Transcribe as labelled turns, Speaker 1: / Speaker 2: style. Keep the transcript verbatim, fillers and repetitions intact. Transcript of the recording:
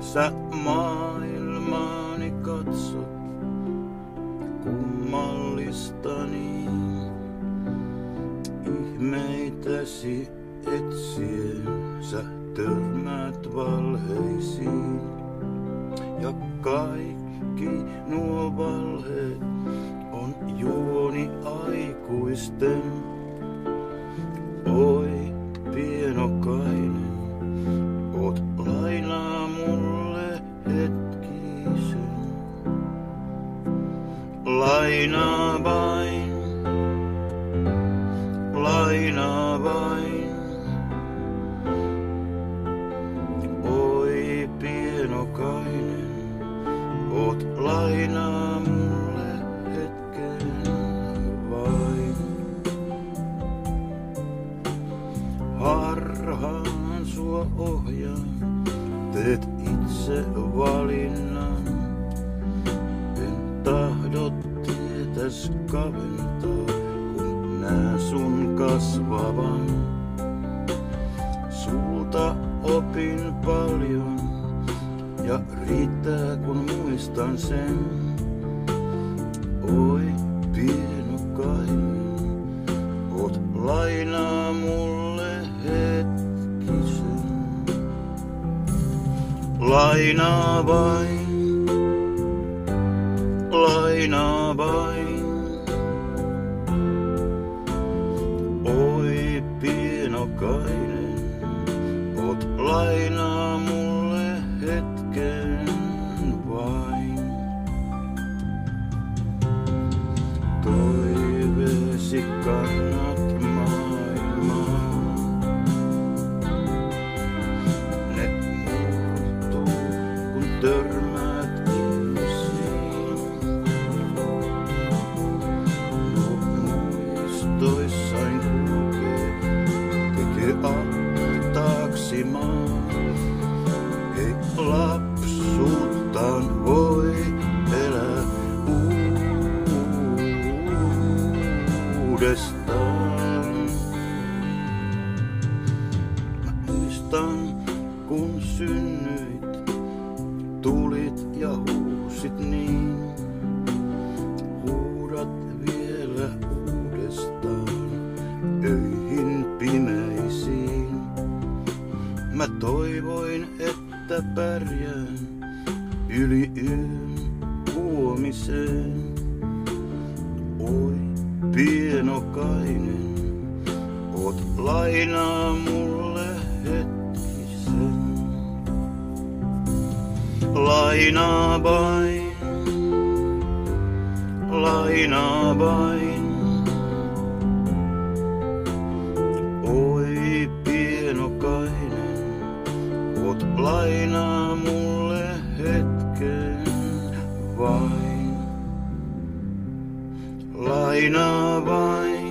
Speaker 1: Sä maailmaani katsot kummallista niin, ihmeitäsi etsien sä törmäät valheisiin. Ja kaikki nuo valheet on juoni aikuisten. Oi pienokainen, oot lainaa mulle hetkisen. Lainaa vain, lainaa vain. Oi pienokainen, oot lainaa mulle hetken vain. Harhaan sua ohjaan, teet itse valinnan. En tahdo tietäs kaventaa, kun nää sun kasvavan. Sulta opin paljon, ja riittää kun muistan sen. Oi pienokainen, oot lainaa mulle hetkisen. Lainaa vain, lainaa vain. Oi pienokainen, oot lainaa mulle hetken vain. Toiveesi kannat maailmaa. Ne muuttuu, kun törmäät ihmisiin. No muistoissain kulkee, tekee altaaksi maan. Ei lapsuuttaan voi elää uudestaan. Mä muistan, kun synnyit, tulit ja huusit niin. Huudat vielä uudestaan öihin pimeisiin. Mä toivoin, että pärjään yli yön huomiseen. Oi pienokainen, oot lainaa mulle hetkisen. Lainaa vain, lainaa vain. Oi pienokainen, oot lainaa mulle hetken vain. Lainaa vain.